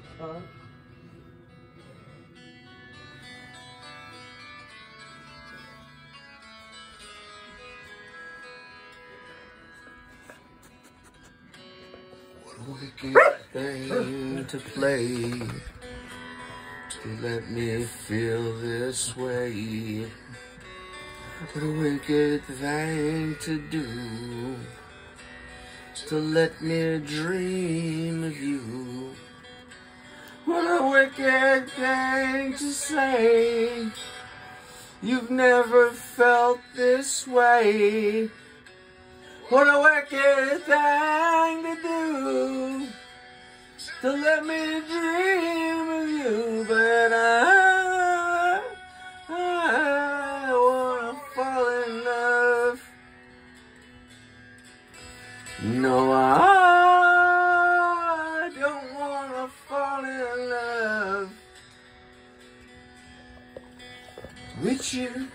Huh? Wicked thing to play, to let me feel this way. What a wicked thing to do, to let me dream of you. What a wicked thing to say, you've never felt this way. What a wicked thing to do, to let me dream of you. But I wanna fall in love. No, I don't wanna fall in love with you.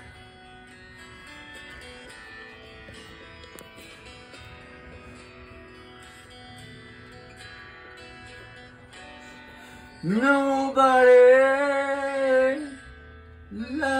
Nobody loves